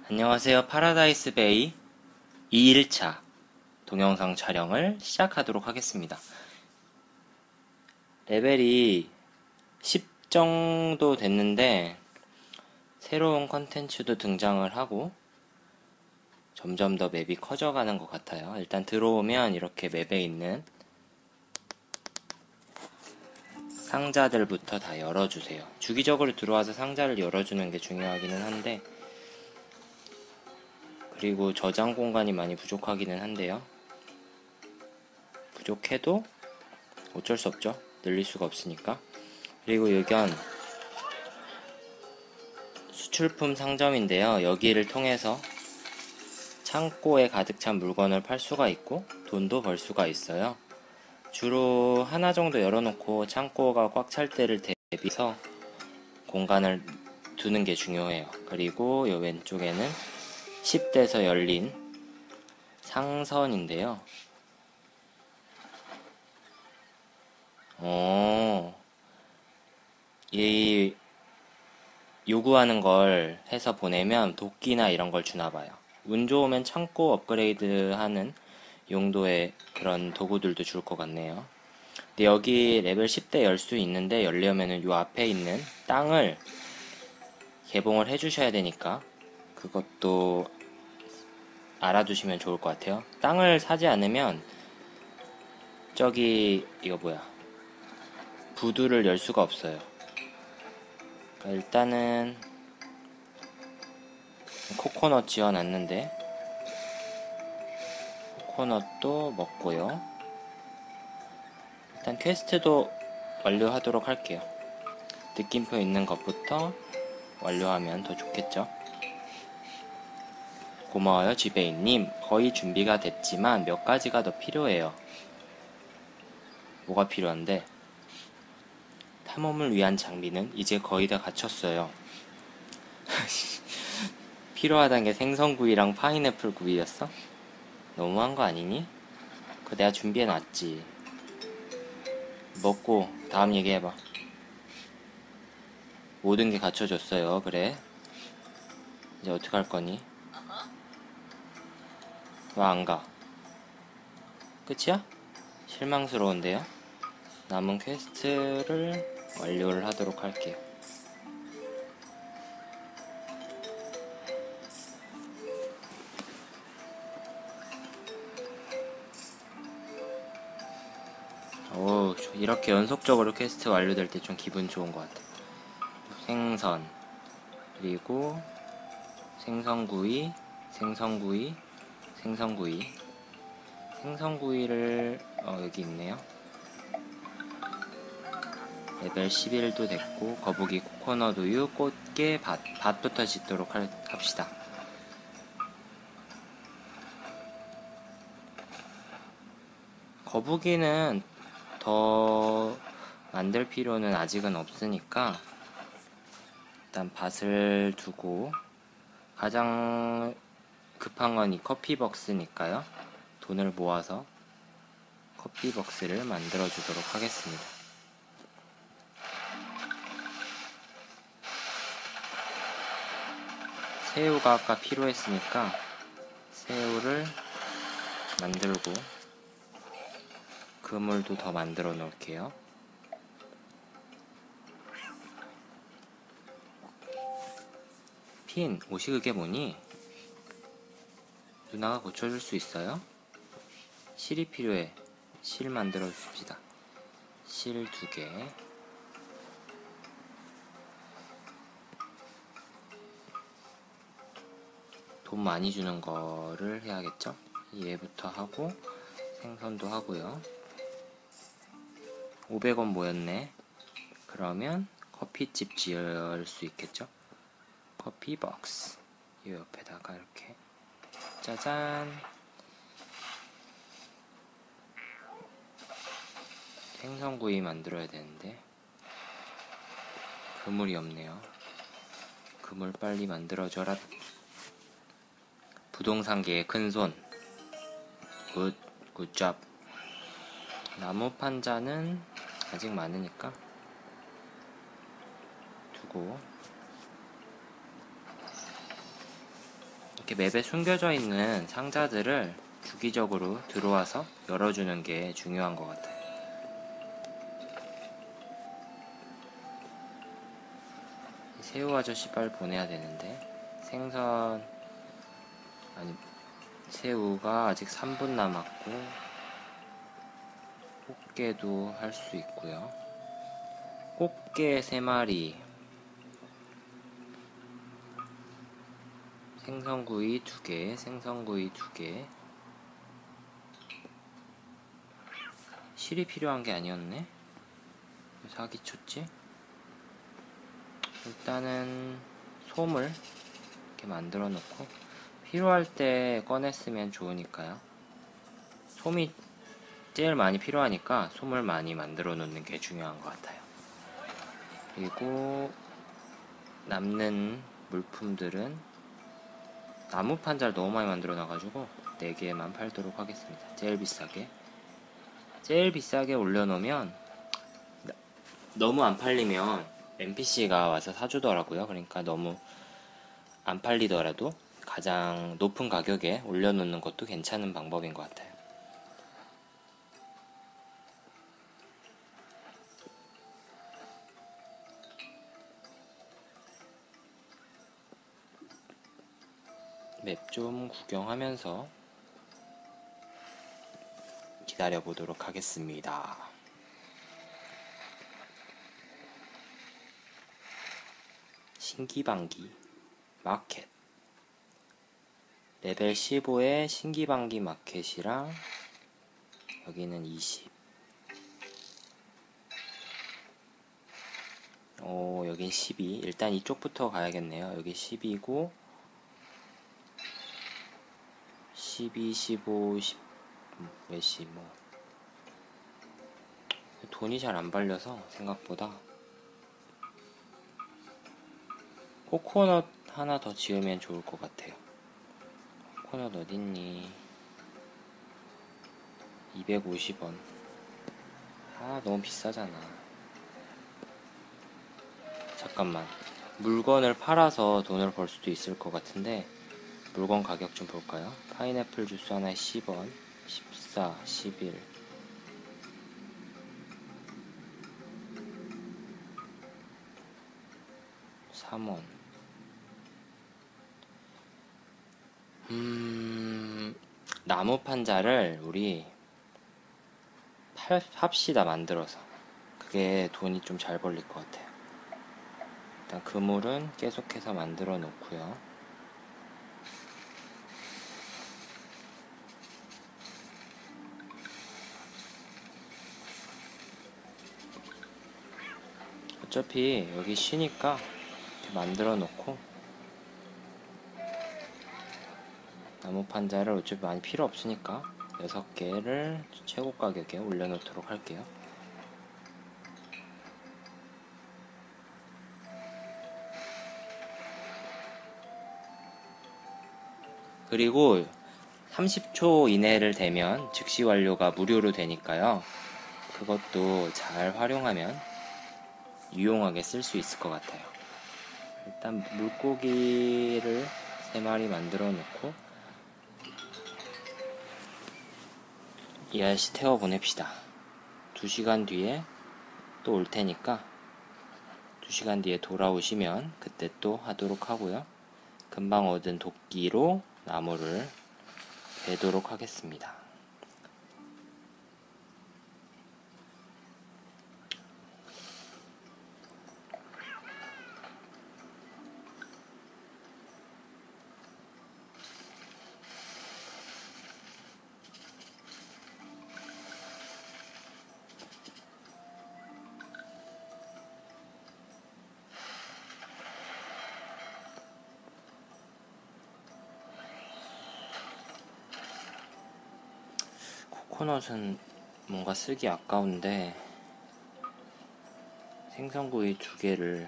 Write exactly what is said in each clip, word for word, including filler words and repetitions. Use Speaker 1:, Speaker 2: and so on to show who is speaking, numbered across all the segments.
Speaker 1: 안녕하세요. 파라다이스 베이 이 일차 동영상 촬영을 시작하도록 하겠습니다. 레벨이 십 정도 됐는데 새로운 컨텐츠도 등장을 하고 점점 더 맵이 커져가는 것 같아요. 일단 들어오면 이렇게 맵에 있는 상자들부터 다 열어주세요. 주기적으로 들어와서 상자를 열어주는 게 중요하기는 한데, 그리고 저장 공간이 많이 부족하기는 한데요. 부족해도 어쩔 수 없죠. 늘릴 수가 없으니까. 그리고 여긴 수출품 상점인데요. 여기를 통해서 창고에 가득 찬 물건을 팔 수가 있고 돈도 벌 수가 있어요. 주로 하나 정도 열어놓고 창고가 꽉 찰 때를 대비해서 공간을 두는 게 중요해요. 그리고 이 왼쪽에는 십 대에서 열린 상선인데요. 어, 이 요구하는 걸 해서 보내면 도끼나 이런 걸 주나 봐요. 운 좋으면 창고 업그레이드 하는 용도의 그런 도구들도 줄 것 같네요. 근데 여기 레벨 십 대 열 수 있는데 열려면은 요 앞에 있는 땅을 개봉을 해주셔야 되니까 그것도 알아두시면 좋을 것 같아요. 땅을 사지 않으면 저기 이거 뭐야 부두를 열 수가 없어요. 그러니까 일단은 코코넛 지어놨는데 코코넛도 먹고요. 일단 퀘스트도 완료하도록 할게요. 느낌표 있는 것부터 완료하면 더 좋겠죠. 고마워요 지배인님. 거의 준비가 됐지만 몇 가지가 더 필요해요. 뭐가 필요한데? 탐험을 위한 장비는 이제 거의 다 갖췄어요. 필요하단 게 생선구이랑 파인애플 구이였어? 너무한 거 아니니? 그거 내가 준비해놨지. 먹고 다음 얘기해봐. 모든 게 갖춰졌어요. 그래. 이제 어떡할 거니? 왜 안 가? 끝이야? 실망스러운데요? 남은 퀘스트를 완료를 하도록 할게요. 오, 이렇게 연속적으로 퀘스트 완료될 때 좀 기분 좋은 것 같아. 생선, 그리고 생선구이, 생선구이, 생선구이. 생선구이를 어, 여기 있네요. 레벨 십일도 됐고 거북이, 코코넛 우유, 꽃게, 밭. 밭부터 짓도록 할, 합시다. 거북이는 더 만들 필요는 아직은 없으니까 일단 밭을 두고 가장 급한 건 이 커피벅스니까요. 돈을 모아서 커피벅스를 만들어 주도록 하겠습니다. 새우가 아까 필요했으니까 새우를 만들고 그물도 더 만들어 놓을게요. 핀, 옷이 그게 뭐니? 누나가 고쳐줄 수 있어요? 실이 필요해. 실 만들어 줍시다. 실 두 개. 돈 많이 주는 거를 해야겠죠? 얘부터 하고 생선도 하고요. 오백 원 모였네. 그러면 커피집 지을 수 있겠죠? 커피벅스. 이 옆에다가 이렇게 짜잔. 생선구이 만들어야 되는데 그물이 없네요. 그물 빨리 만들어줘라. 부동산계의 큰손. 굿, 굿잡. 나무 판자는 아직 많으니까 두고 이렇게 맵에 숨겨져 있는 상자들을 주기적으로 들어와서 열어주는 게 중요한 것 같아요. 새우 아저씨 빨리 보내야 되는데, 생선, 아니, 새우가 아직 삼 분 남았고, 꽃게도 할 수 있고요. 꽃게 세 마리, 생선구이 두 개, 생선구이 두 개. 실이 필요한 게 아니었네? 사기 쳤지? 일단은 솜을 이렇게 만들어 놓고 필요할 때 꺼냈으면 좋으니까요. 솜이 제일 많이 필요하니까 솜을 많이 만들어 놓는 게 중요한 것 같아요. 그리고 남는 물품들은 나무 판자를 너무 많이 만들어 놔가지고 네 개만 팔도록 하겠습니다. 제일 비싸게 제일 비싸게 올려놓으면 너무 안 팔리면 엔피씨가 와서 사주더라고요. 그러니까 너무 안 팔리더라도 가장 높은 가격에 올려놓는 것도 괜찮은 방법인 것 같아요. 맵 좀 구경하면서 기다려 보도록 하겠습니다. 신기방기 마켓 레벨 십오에 신기방기 마켓이랑 여기는 이십. 어, 여긴 십이. 일단 이쪽부터 가야겠네요. 여기 십이고 십이, 십오, 십 몇시 뭐 돈이 잘 안 발려서 생각보다. 코코넛 하나 더 지으면 좋을 것 같아요. 코코넛 어딨니? 이백오십 원. 아, 너무 비싸잖아. 잠깐만. 물건을 팔아서 돈을 벌 수도 있을 것 같은데 물건 가격 좀 볼까요? 파인애플 주스 하나에 십 원, 십사, 십일. 삼 원. 음, 나무 판자를 우리 팔, 팝시다 만들어서. 그게 돈이 좀 잘 벌릴 것 같아요. 일단 그물은 계속해서 만들어 놓고요. 어차피 여기 쉬니까 만들어 놓고 나무 판자를 어차피 많이 필요 없으니까 여섯 개를 최고 가격에 올려놓도록 할게요. 그리고 삼십 초 이내를 되면 즉시 완료가 무료로 되니까요. 그것도 잘 활용하면 유용하게 쓸 수 있을 것 같아요. 일단 물고기를 세 마리 만들어 놓고 이 아저씨 태워 보냅시다. 두 시간 뒤에 또 올 테니까 두 시간 뒤에 돌아오시면 그때 또 하도록 하고요. 금방 얻은 도끼로 나무를 베도록 하겠습니다. 코코넛은 뭔가 쓰기 아까운데 생선구이 두 개를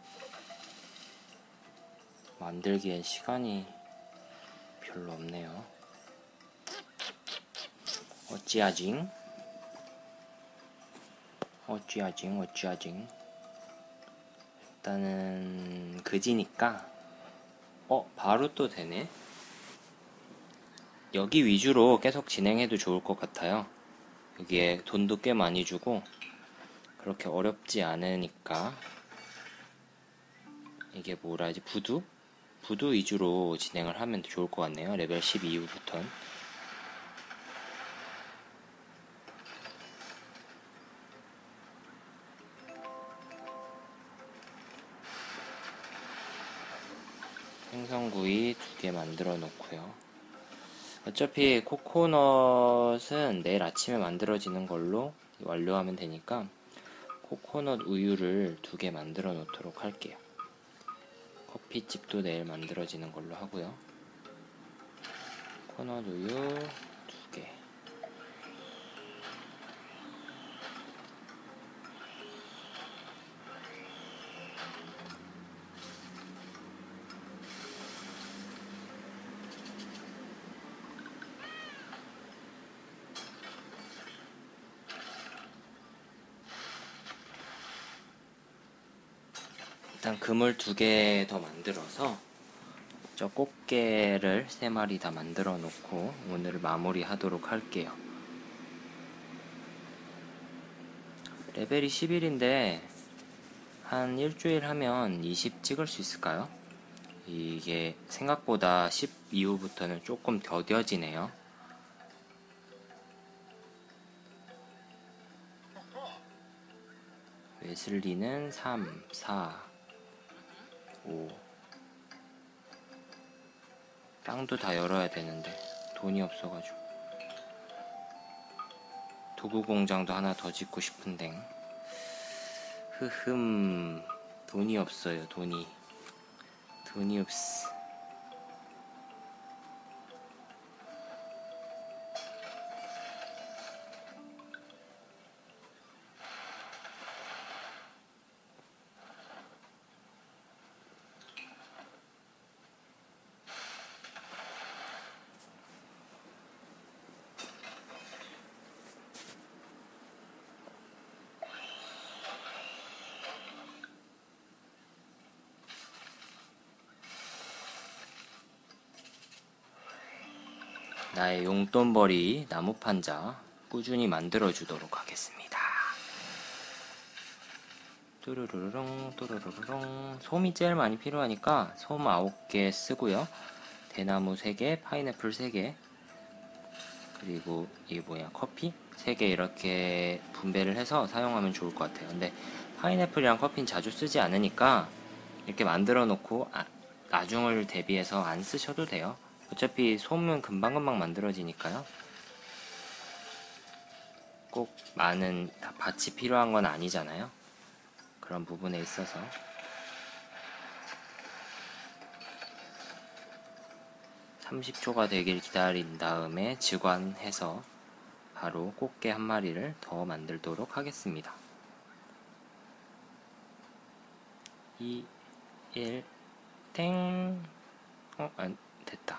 Speaker 1: 만들기엔 시간이 별로 없네요. 어찌하징? 어찌하징? 어찌하징? 일단은 그지니까 어? 바로 또 되네? 여기 위주로 계속 진행해도 좋을 것 같아요. 여기에 돈도 꽤 많이 주고 그렇게 어렵지 않으니까. 이게 뭐라 하지? 부두? 부두 위주로 진행을 하면 좋을 것 같네요. 레벨 십 이후부터는. 생선구이 두 개 만들어 놓고요. 어차피 코코넛은 내일 아침에 만들어지는 걸로 완료하면 되니까 코코넛 우유를 두 개 만들어 놓도록 할게요. 커피집도 내일 만들어지는 걸로 하고요. 코코넛 우유 두 개. 일단 그물 두 개 더 만들어서 저 꽃게를 세 마리 다 만들어 놓고 오늘 마무리 하도록 할게요. 레벨이 십일인데 한 일주일 하면 이십 찍을 수 있을까요? 이게 생각보다 십 이후부터는 조금 더뎌지네요. 웨슬리는 삼, 사, 오. 땅도 다 열어야 되는데 돈이 없어가지고. 도구 공장도 하나 더 짓고 싶은데 흐흠 돈이 없어요. 돈이 돈이 없어. 나의 용돈벌이 나무판자 꾸준히 만들어주도록 하겠습니다. 뚜루루루롱 뚜루루루롱. 솜이 제일 많이 필요하니까 솜 아홉 개 쓰고요. 대나무 세 개, 파인애플 세 개, 그리고 이게 뭐야, 커피 세 개 이렇게 분배를 해서 사용하면 좋을 것 같아요. 근데 파인애플이랑 커피는 자주 쓰지 않으니까 이렇게 만들어 놓고 아, 나중을 대비해서 안 쓰셔도 돼요. 어차피 솜은 금방금방 만들어지니까요. 꼭 많은 다 밭이 필요한 건 아니잖아요. 그런 부분에 있어서 삼십 초가 되길 기다린 다음에 직관해서 바로 꽃게 한 마리를 더 만들도록 하겠습니다. 이, 일, 땡. 어, 안 됐다.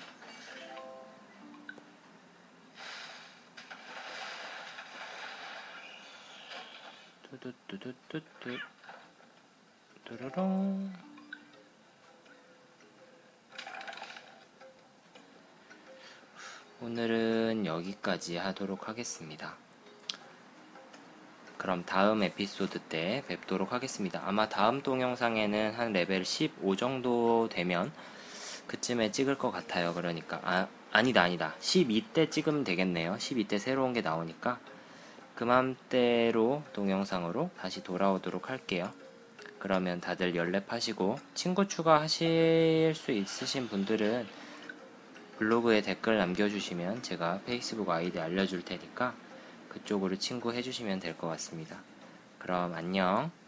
Speaker 1: 뚜두뚜두뚜뚜 뚜루롱. 오늘은 여기까지 하도록 하겠습니다. 그럼 다음 에피소드 때 뵙도록 하겠습니다. 아마 다음 동영상에는 한 레벨 십오 정도 되면 그쯤에 찍을 것 같아요. 그러니까 아, 아니다 아니다 십이 때 찍으면 되겠네요. 십이 때 새로운 게 나오니까 그맘때로 동영상으로 다시 돌아오도록 할게요. 그러면 다들 연랩하시고 친구 추가하실 수 있으신 분들은 블로그에 댓글 남겨주시면 제가 페이스북 아이디 알려줄 테니까 그쪽으로 친구 해주시면 될 것 같습니다. 그럼 안녕.